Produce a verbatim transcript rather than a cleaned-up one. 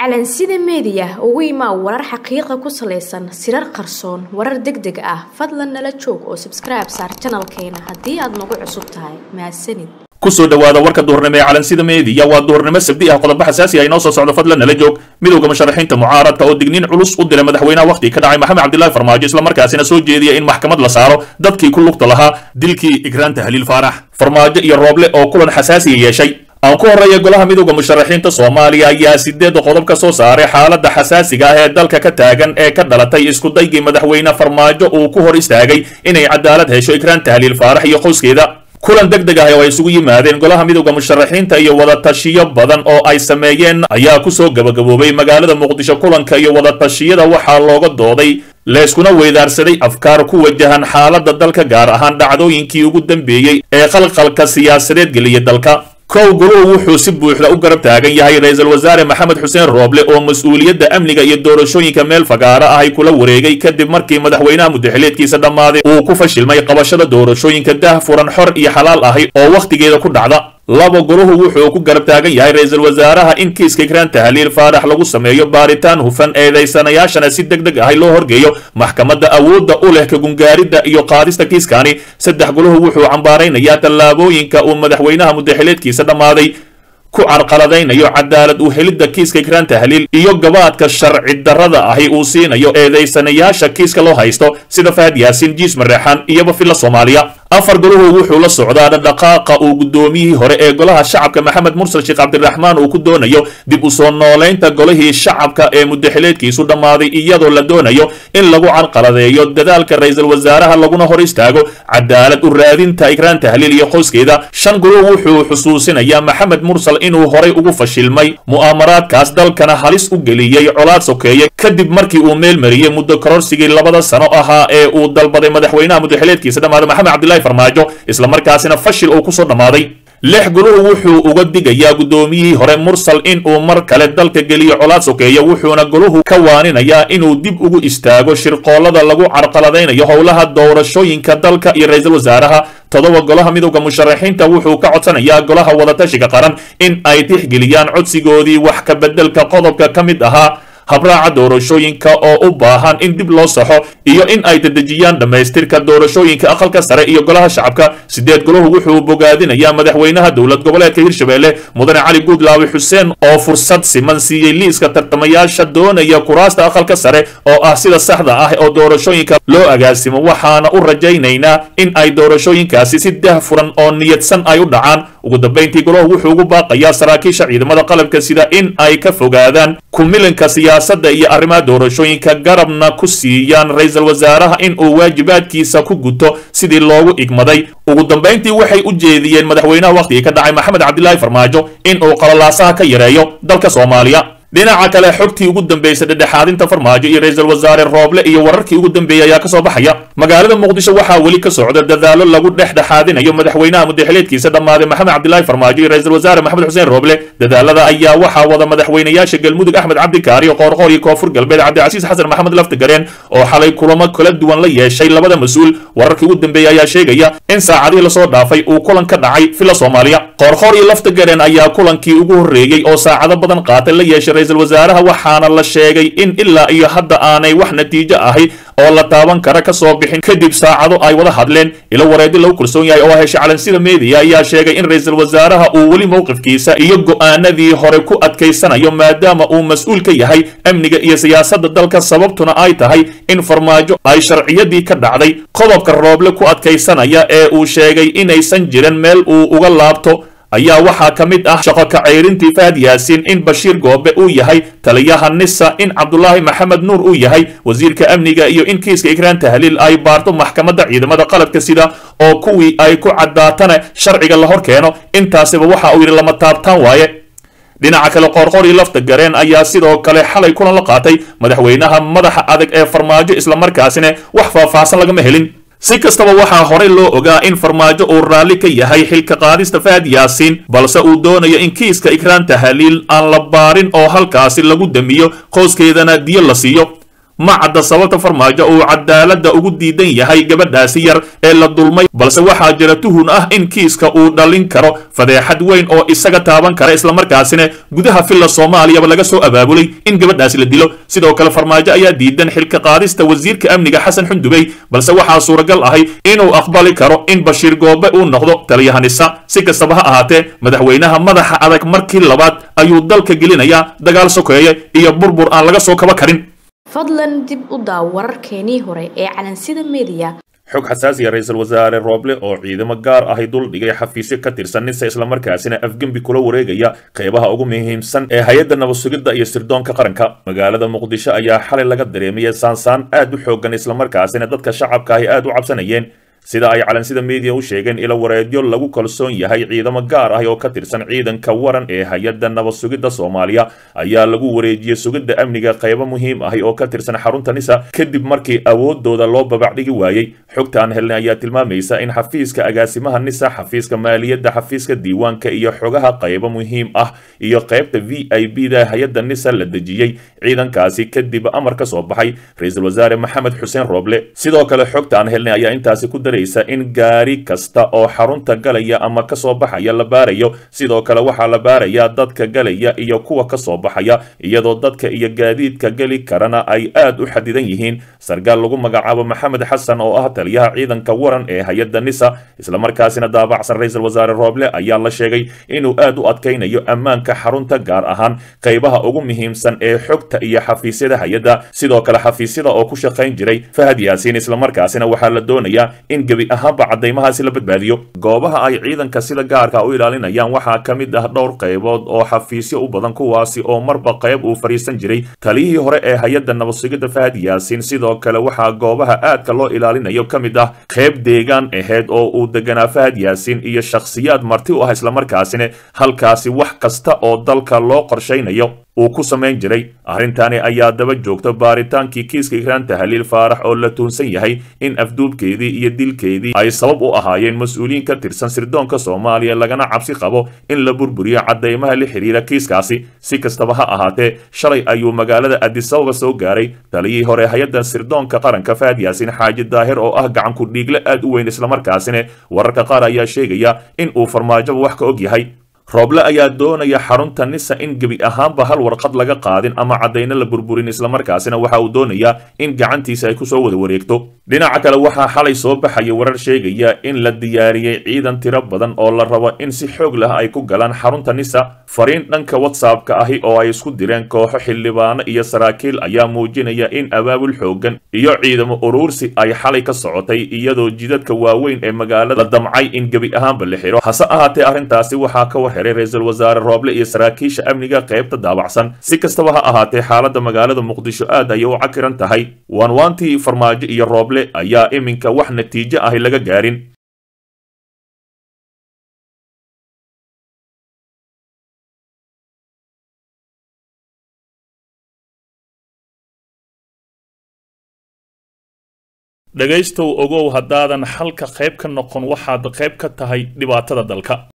calansida media ugu imaa warar xaqiiqo ku saleysan sirar qarsoon warar degdeg ah fadlan nala joog oo subscribe saar channelkeena hadii aad nagu cusub tahay mahadsanid kusoo dhawaada warka duhurnimo ee calansida media waa duhurnimo sabti ah qodob xasaasi ah inoo soo socdo fadlan nala joog midowga musharaxiinta mucaaradka oo digniin culus u dilay madaxweynaha waqti ka dhacay maxamed cabdullaahi farmaajo isla markaasina soo jeediyay in maxkamad la saaro dadkii ku lugta lahaa dilkii igraanta haliil faarax farmaajo iyo rooble oo kulan xasaasi yeeshay aan ku horeeya golaha midowga musharaxiinta Soomaaliya ayaa sideed qodob ka soo saaray xaaladda xasaasiga ah ee dalka ka taagan ee ka dhalatay isku daygii madaxweyne Farmaajo uu ku hor istaagay inay cadaalad hesho igraanta haliil faarax iyo qoyskeeda kulan degdeg ah oo ay isugu yimaadeen golaha midowga musharaxiinta iyo wada tashiyo badan oo ay sameeyeen ayaa ku soo gabagaboobay magaalada Muqdisho kulanka iyo wada tashiyada waxaa looga dooday leeskuna weydaarsaday afkaar ku wajahan xaaladda dalka gaar ahaan dhacdooyinkii ugu dambeeyay ee qalqalka siyaasadeed geliyay dalka kow guluhu wuxuu si buuxda u garab taagan yahay ra'iisul wasaare maxamed xuseen rooble oo mas'uuliyadda amniga iyo doorashooyinka meel fagaara ah ay kula wareegay kadib markii madaxweynaha muddaxileedkiisa dhammaaday uu ku fashilmay qabashada doorashooyinka daahfuran xor iyo xalaal ahi oo wakhtigeeda ku dhacda laba goluhu wuxuu ku garab taagan yahay ra'iisul wasaaraha in kiiska igraanta haliil faarax lagu sameeyo baaritaan hufan eedaysanayaashana si degdeg ah loo horgeeyo maxkamadda awoodda u leh ka gungaaridda iyo qaadista kiiskani saddex goluhu wuxuu cambaaraynayaa tallaabooyinka uu madaxweynaha muddaxileedkiisa dhammaaday ku carqaladaynayo cadaalad u helidda kiiska igraanta haliil iyo gabaadka sharci darrada ahi uu siinayo eedaysanayaasha kiiska loo haysto sida Fahad Yaasiin Jiis Mareexaan iyo Bafilla Soomaaliya afar goluhu wuxuu la socdaa dhaqaaqa uu gudoomiyihii hore ee golaha shacabka Maxamed Mursal Sheekh Cabdiraxmaan uu ku doonayo dib u soo nooleynta golihii shacabka ee muddaxileedkiisu dhammaaday iyadoo la doonayo in lagu carqaladeeyo dadaalka ra'iisul wasaaraha laguna hor istaago cadaalad u raadinta igraanta haliil iyo qoyskeeda shan goluhu wuxuu xusuusinayaa Maxamed Mursal inuu horay ugu fashilmay mu'amaraadkaas dalkana halis u geliyay colaad sokeeye kadib markii uu meel mariyay muddo kororsigii labada sano ahaa ee uu dalbaday madaxweynaha muddaxileedkiisa dhammaaday Maxamed Cabdullaahi farmaajo isla markaasina fashil uu ku soo dhamaaday lix goluhu wuxuu uga digayaa gudoomiyihii hore Mursal in uu mar kale dalka geliyo colaad sokeeye wuxuuna goluhu ka waaninayaa inuu dib ugu istaago shirqoolada lagu carqaladaynayo howlaha doorashooyinka dalka iyo ra'iisul wasaaraha todoba golaha midowga musharaxiinta wuxuu ka codsanayaa golaha wadatashiga qaran in ay tixgeliyaan codsigoodii wax ka bedelka qodobka ka mid ahaa habraaca doorashooyinka oo u baahan in dib loo saxo iyo in ay dadejiyaan dhamaystirka doorashooyinka aqalka sare iyo golaha shacabka sideed goluhu wuxuu bogaadinayaa madaxweynaha dowlad goboleedka Hirshabelle mudane Cali Guudlaawi Xuseen oo fursad siman siiyay liiska tartamayaasha doonaya kuraasta aqalka sare oo ah sida saxda ah oo doorashooyinka loo agaasimo waxaana u rajaynaynaa in ay doorashooyinkaasi si daahfuran oo niyadsan ay u dhacaan ugu dambeyntii goluhu wuxuu ugu baaqayaa saraakiisha ciidamada qalabka sida in ay ka fogaadaan kumilanka siyaasadda iyo arrimaha doorashooyinka garabna ku siiyaan ra'iisul wasaaraha in uu waajibaadkiisa ku guto sidii loogu igmaday ugu dambeyntii waxay u jeediyeen madaxweynaha waqtiga ka dhacay Maxamed Cabdullaahi Farmaajo in uu qalalaasaha ka yareeyo dalka Soomaaliya dhinaca kale xogtii ugu dambeysay dhexdhexaadinta Farmaajo iyo ra'iisul wasaare Rooble iyo wararkii ugu dambeeyay ayaa ka soo baxaya magaalada Muqdisho waxaa weli ka socda dadaalo lagu dhexdhexaadinayo madaxweynaha muddaxileedkiisa dhammaaday Maxamed Cabdullaahi Farmaajo iyo ra'iisul wasaare Maxamed Xuseen Rooble dadaalada ayaa waxaa wada madaxweynayaasha Galmudug Axmed Cabdi Kaari iyo Qoorqoor iyo Koonfur Galbeed Cabdicasiis Xasan Maxamed Laftagareen oo xalay kulamo kala duwan la yeeshay labada mas'uul wararkii ugu dambeeyay ayaa sheegaya in saacadii la soo dhaafay uu kulan ka dhacay Villa Soomaaliya Qoorqoor iyo Laftagareen ayaa kulankii ugu horeeyay oo saacado badan qaatay la yeeshay ra'iisul wasaaraha waxaana la sheegay in ilaa iyo hadda aanay wax natiijo ahi oo la taaban kara ka soo bixin kadib saacado ay wada hadleen ila wareedi lagu kalsoon yahay oo heshay calansida media ayaa sheegay in ra'iisul wasaaraha uu weli mowqifkiisa iyo go'aanadii hore ku adkaysanayo maadaama uu mas'uul ka yahay amniga iyo siyaasadda dalka sababtuna ay tahay in Farmaajo ay sharciyadii ka dhacday qodobka Rooble ku adkaysanaya ee uu sheegay inaysan jirin meel uu uga laabto ayaa waxaa ka mid ah shaqo ka ceyrintii Fahad Yaasiin in Bashiir Goobe uu yahay taliyaha Nisa in Cabdullaahi Maxamed Nuur uu yahay wasiirka amniga iyo in kiiska igraanta haliil ay baarto maxkamadda ciidamada qalabka sida oo kuwii ay ku cadaatana sharciga la hor keeno intaasiba waxa uu yiri lama taabtaan waaye dhinaca kale Qoorqoor iyo Laftagareen ayaa sidoo kale xalay kulan la qaatay madaxweynaha madaxa adag ee Farmaajo isla markaasina wax faahfaahsan lagama helin si kastaba waxaa hore loo ogaa in Farmaajo uu raali ka yahay xilka qaadista Fahad Yaasiin balse uu doonayo in kiiska igraanta haliil aan la baarin oo halkaasi lagu damiyo qoyskeedana diyo la siiyo ma cadda sababta farmaajo uu cadaaladda ugu diidan yahay gabadhaasi yar ee la dulmay balse waxaa jira tuhun ah in kiiska uu dhalin karo fadeexad weyn oo isaga taaban kara islamarkaasina gudaha filla soomaaliyaba laga soo abaabulay in gabadhaasi la dilo sidoo kale farmaajo ayaa diidan xilka qaadista wasiirka amniga xasan xundubey balse waxaa suuragal ahay inuu aqbali karo in bashiir goobe uu noqdo taliyahanisa si kastaba ha ahaatee madaxweynaha madaxa adag markii labaad ayuu dalka gelinayaa dagaal sokeeye iyo burbur aan laga soo kaba karin fadlan dib u daaw wararkeenii hore ee calansida media xog xasaasi ah ra'iisul wasaare Roble oo ciidamo gaar ah ay dul dhigay xafiisyo ka tirsan nisa isla markaasina afgembi kula wareegaya qaybaha ugu muhiimsan ee hay'adda nabad sugidda iyo sirdoonka qaranka magaalada Muqdisho ayaa xalay laga dareemay saansaan aad u xoogan isla markaasina dadka shacabka ay aad u cabsanayeen sida ay calansida media u sheegeen ila wareedyo lagu kalsoon yahay ciidamo gaar ah oo ka tirsan ciidanka waran ee hay'adda nabad sugidda Soomaaliya ayaa lagu wareejiyay sugidda amniga qaybo muhiim ah oo ka tirsan xarunta nisa kadib markii awoodooda loo babacdhigi waayay xogtaan helnay ayaa tilmaamaysa in xafiiska agaasimaha nisa xafiiska maaliyadda xafiiska diiwaanka iyo xogaha qaybo muhiim ah iyo qaybta V I P da hay'adda nisa la dejiyay ciidankaasi kadib amar ka soo baxay ra'iisul wasaare Maxamed Xuseen Roble sidoo kale xogtaan helnay ayaa intaasi ku in gaari kasta oo xarunta galaya ama ka soo baxaya la baarayo sidoo kale waxaa la baaraya dadka galaya iyo kuwa ka soo baxaya iyadoo dadka iyo gaadiidka gali karana ay aad u xadidan yihiin sargaal lagu magacaabo Maxamed Xasan oo ah taliyaha ciidanka waran ee hay'adda nisa isla markaasina daabacsan ra'iisul wasaare Roble ayaa la sheegay inuu aad u adkeynayo ammaanka xarunta gaar ahaan qaybaha ugu muhiimsan ee xogta iyo xafiisyada hay'adda sidoo kale xafiisyada oo ku shaqeyn jiray Fahad Yaasiin isla markaasina waxaa la doonayaa in gabi ahaanba cadeymahaasi la badbaadiyo goobaha ay ciidanka sida gaarka u ilaalinayaan waxaa ka mid ah dhowr qaybood oo xafiisyo u badan kuwaasi oo marba qayb uu fariisan jiray taliyihii hore ee hay'adda nabad sugidda Fahad Yaasiin sidoo kale waxaa goobaha aadka loo ilaalinayo ka mid ah qayb deegaan aheed oo uu deganaa Fahad Yaasiin iyo shakhsiyaad marti u ah isla markaasina halkaasi wax kasta oo dalka loo qorsheynayo uu ku sameyn jiray arrintaani ayaa daba joogta baaritaankii kiiska Ikraan Tahliil Faarax oo la tuunsan yahay in afduubkeedii iyo dilkeedii ay sabab u ahaayeen mas'uuliyiin ka tirsan sirdoonka Soomaaliya lagana cabsi qabo in la burburiyo cadeymaha la xiriira kiiskaasi si kastaba ha ahaatee shalay ayuu magaalada Addis Ababa soo gaaray taliyihii hore hay'adda sirdoonka qaranka Fahad Yaasiin Xaaji Daahir oo ah gacan ku dhiigle aad u weyn isla markaasina wararka qaar ayaa sheegaya in uu farmaajo wax ka og yahay Roble ayaa doonaya xarunta nisa in gabi ahaanba hal warqad laga qaadin ama cadeyna la burburin isla markaasina waxa uu doonayaa in gacantiisa ay ku soo wada wareegto dhinaca kale waxaa xalay soo baxay warar sheegaya in la diyaariyay ciidan tiro badan oo la rabo in si xoog leh ay ku galaan xarunta nisa fariin dhanka WhatsApp-ka ahi oo ay isku direen kooxo xildhibaano iyo saraakiil ayaa muujinaya in abaabul xoogan iyo ciidamo urursi ay xalay ka socotay iyadoo jidadka waaweyn ee magaalada la damcay in gabi ahaanba la xiro hase ahaatee arrintaasi waxaa ka xeray ra'iisul wasaare Roble iyo saraakiisha amniga qaybta daabacsan si kastaba ha ahaatee xaaladda magaalada Muqdisho aad ay u cakiran tahay waan waantii farmaajo iyo Roble ayaa iminka wax natiijo ah laga gaarin dhagaystow ogow haddaadan halka qayb ka noqon waxaad qayb ka tahay dhibaatada dalka